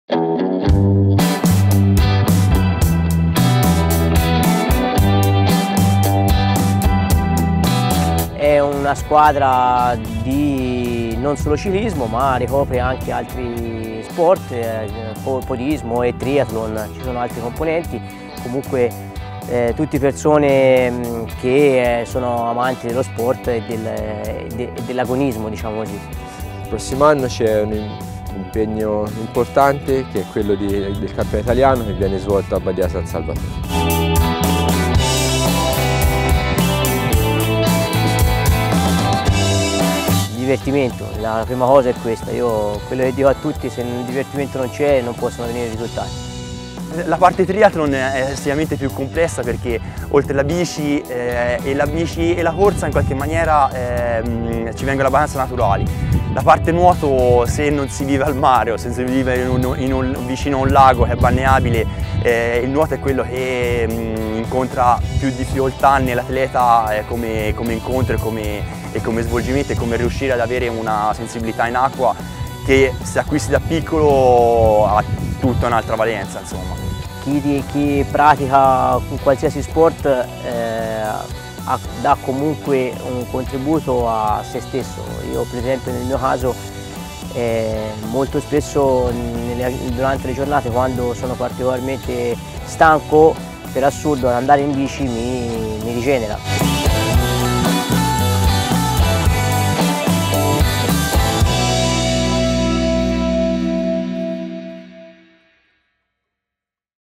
È una squadra di non solo ciclismo, ma ricopre anche altri sport, podismo e triathlon, ci sono altri componenti. Comunque tutte persone che sono amanti dello sport e dell'agonismo, diciamo così. Il prossimo anno c'è un impegno importante che è quello del campione italiano che viene svolto a Badia San Salvatore. Divertimento, la prima cosa è questa, io quello che dico a tutti: se il divertimento non c'è non possono venire risultati. La parte triathlon è estremamente più complessa perché oltre alla bici e la corsa in qualche maniera ci vengono abbastanza naturali. La parte nuoto, se non si vive al mare o se si vive vicino a un lago che è balneabile, il nuoto è quello che incontra più difficoltà nell'atleta come incontro e come svolgimento e come riuscire ad avere una sensibilità in acqua che, se acquisti da piccolo, ha tutta un'altra valenza, insomma. Chi pratica qualsiasi sport dà comunque un contributo a se stesso. Io per esempio nel mio caso molto spesso durante le giornate, quando sono particolarmente stanco, per assurdo andare in bici mi rigenera.